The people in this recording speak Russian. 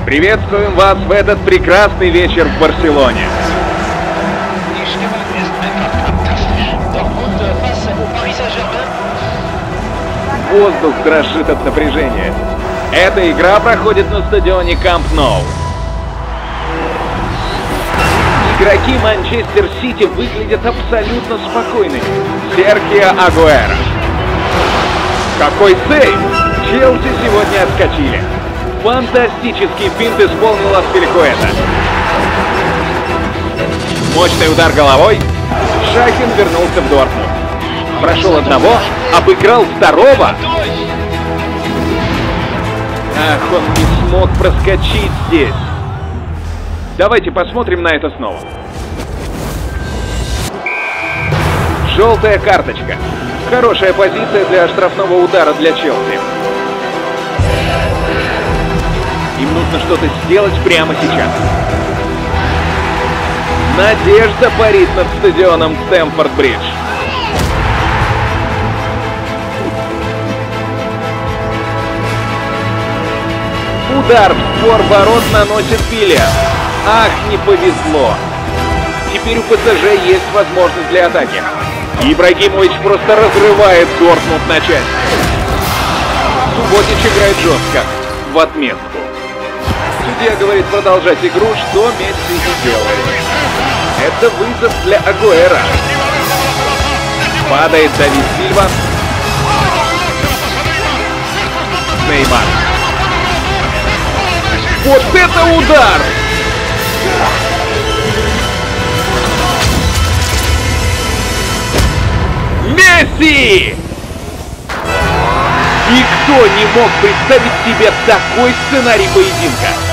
Приветствуем вас в этот прекрасный вечер в Барселоне. Воздух дрожит от напряжения. Эта игра проходит на стадионе Camp Nou. Игроки Манчестер Сити выглядят абсолютно спокойными. Серхио Агуэро. Какой сейв! Челси сегодня отскочили. Фантастический финт исполнил Аспиликуэта. Мощный удар головой. Шахин вернулся в Дортмунд. Прошел одного, обыграл второго. Ах, он не смог проскочить здесь. Давайте посмотрим на это снова. Желтая карточка. Хорошая позиция для штрафного удара для Челси. Им нужно что-то сделать прямо сейчас. Надежда парит над стадионом Стэмфорд-Бридж. Удар в створ ворот наносит Вильям. Ах, не повезло. Теперь у ПСЖ есть возможность для атаки. Ибрагимович просто разрывает Дортмунд на части. Субботич играет жестко, в отметку. Судья говорит продолжать игру, что Месси и делает. Это вызов для Агуэро. Падает Давид Сильва. Неймар. Вот это удар! Месси! Никто не мог представить себе такой сценарий поединка.